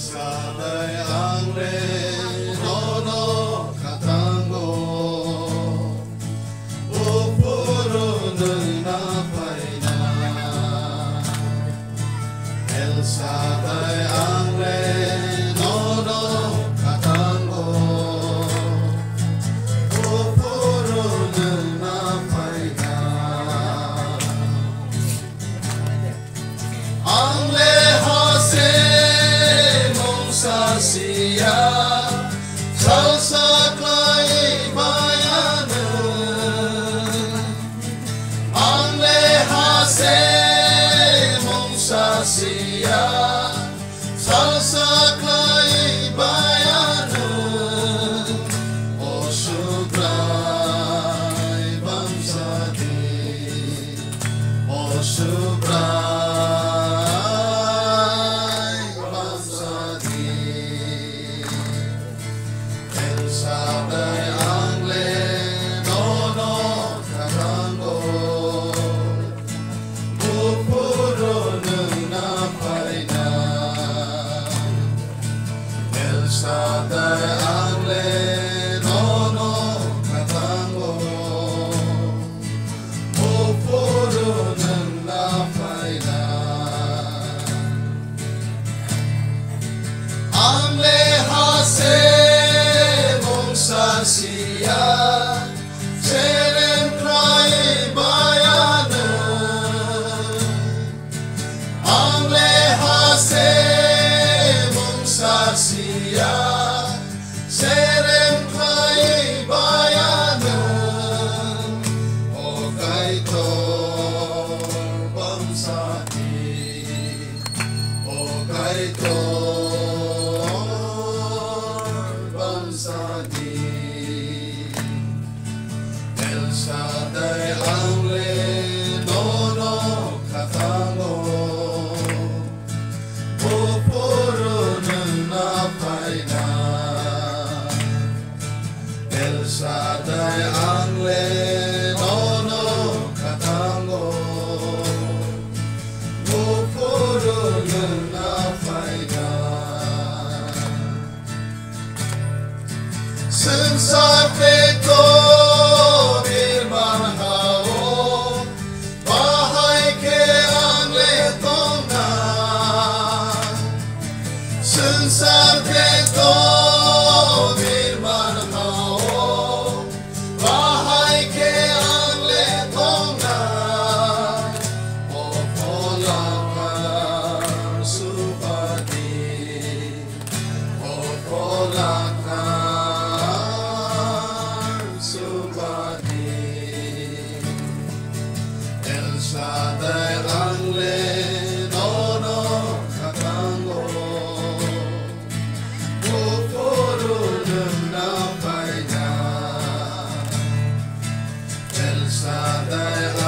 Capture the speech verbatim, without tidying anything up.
Shaddai ang Renono Katango Upuro ng napay na El Shaddai ang Renono Katango Upuro ng napay na ang lehase siya salsa klay bayanan ang lehase mong sa siya salsa klay bayanan o subray bamsadi o subray Shaddai ang Renono Katango Pupuro ng napay na El Shaddai ang Renono Katango Pupuro ng napay na ang lehase siya serem klay bayanan ang lehase mong sa siya serem klay bayanan o kay tor bamsadi o kay tor bamsadi El Shaddai ang Renono Katango Pupuro ng napay na El Shaddai ang Renono Katango Pupuro ng napay na Sensapito Sensapito birman hao bahay ke ang letong na o polakar supadi o polakar supadi El Shaddai ang Renono Katango Shaddai